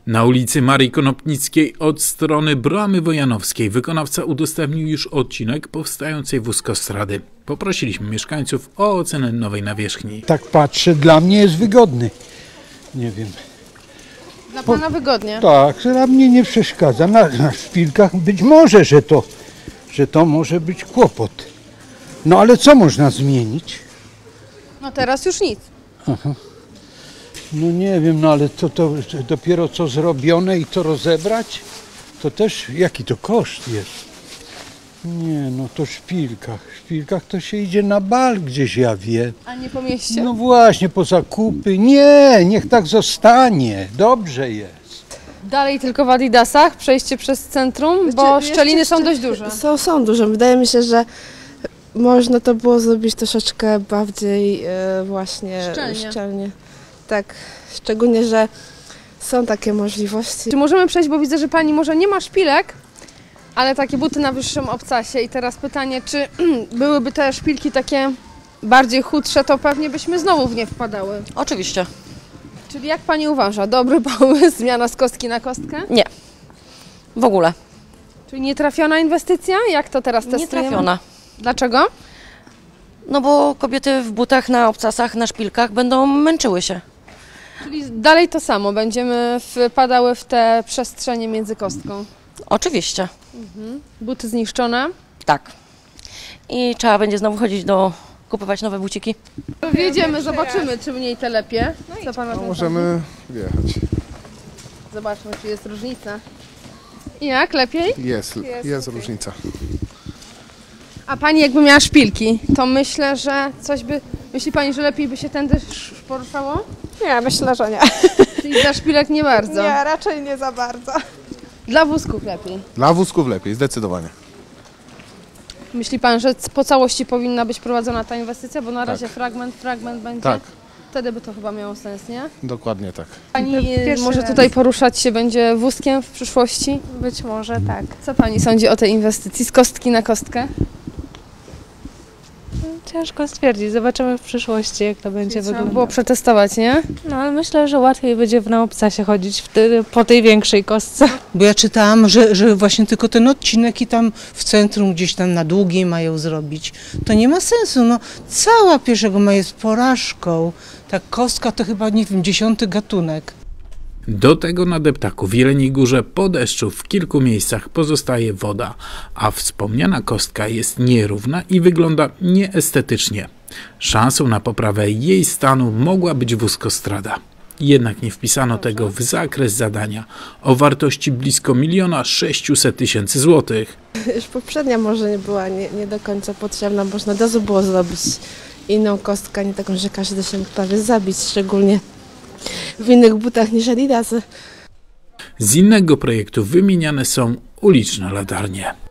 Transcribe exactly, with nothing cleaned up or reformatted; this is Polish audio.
Na ulicy Marii Konopnickiej od strony Bramy Wojanowskiej wykonawca udostępnił już odcinek powstającej wózkostrady. Poprosiliśmy mieszkańców o ocenę nowej nawierzchni. Tak patrzę, dla mnie jest wygodny. Nie wiem. Dla pana wygodnie? Tak, dla mnie nie przeszkadza. Na, na szpilkach być może, że to, że to może być kłopot. No ale co można zmienić? No teraz już nic. Aha. No nie wiem, no ale to, to dopiero co zrobione i to rozebrać, to też jaki to koszt jest. Nie, no to w szpilkach. W szpilkach to się idzie na bal gdzieś, ja wiem. A nie po mieście? No właśnie, po zakupy. Nie, niech tak zostanie. Dobrze jest. Dalej tylko w Adidasach, przejście przez centrum, bo Jeszcze- szczeliny jeszcze- są dość duże. Są, są duże. Wydaje mi się, że można to było zrobić troszeczkę bardziej e, właśnie Szczelnie. szczelnie. Tak, szczególnie, że są takie możliwości. Czy możemy przejść, bo widzę, że pani może nie ma szpilek, ale takie buty na wyższym obcasie. I teraz pytanie, czy byłyby te szpilki takie bardziej chudsze, to pewnie byśmy znowu w nie wpadały. Oczywiście. Czyli jak pani uważa, dobry pomysł, zmiana z kostki na kostkę? Nie. W ogóle. Czyli nietrafiona inwestycja? Jak to teraz testujemy? Nie trafiona. Dlaczego? No bo kobiety w butach na obcasach, na szpilkach będą męczyły się. Czyli dalej to samo, będziemy wpadały w te przestrzenie między kostką. Oczywiście. Buty zniszczone. Tak. I trzeba będzie znowu chodzić do... kupować nowe buciki. Wjedziemy, zobaczymy, czy mniej te lepiej. Co pan na No, tym możemy wjechać. sądzi? Zobaczmy, czy jest różnica. I jak? Lepiej? Jest, jest różnica. A pani jakby miała szpilki, to myślę, że coś by... Myśli pani, że lepiej by się tędy sz- poruszało? Nie, myślę, że nie. Czyli dla szpilek nie bardzo. Nie, raczej nie za bardzo. Dla wózków lepiej. Dla wózków lepiej, zdecydowanie. Myśli pan, że c- po całości powinna być prowadzona ta inwestycja? Bo na razie fragment, fragment będzie. Tak. Wtedy by to chyba miało sens, nie? Dokładnie tak. Pani e, Pierwszy może raz. tutaj poruszać się będzie wózkiem w przyszłości? Być może tak. Co pani sądzi o tej inwestycji z kostki na kostkę? Ciężko stwierdzić, zobaczymy w przyszłości, jak to będzie Trzeba wyglądało. było przetestować, nie? No ale myślę, że łatwiej będzie na obcasie chodzić wtedy, po tej większej kostce. Bo ja czytałam, że, że właśnie tylko ten odcinek i tam w centrum gdzieś tam na Długiej mają zrobić. To nie ma sensu, no cała Pieszego ma jest porażką. Ta kostka to chyba, nie wiem, dziesiąty gatunek. Do tego na deptaku w Jeleniej Górze po deszczu w kilku miejscach pozostaje woda, a wspomniana kostka jest nierówna i wygląda nieestetycznie. Szansą na poprawę jej stanu mogła być wózkostrada. Jednak nie wpisano tego w zakres zadania o wartości blisko miliona sześciuset tysięcy złotych. Już poprzednia może nie była nie, nie do końca potrzebna, można od razu było zrobić inną kostkę, nie taką, że każdy się mógł prawie zabić, szczególnie w innych butach niż Adidasy. Z innego projektu wymieniane są uliczne latarnie.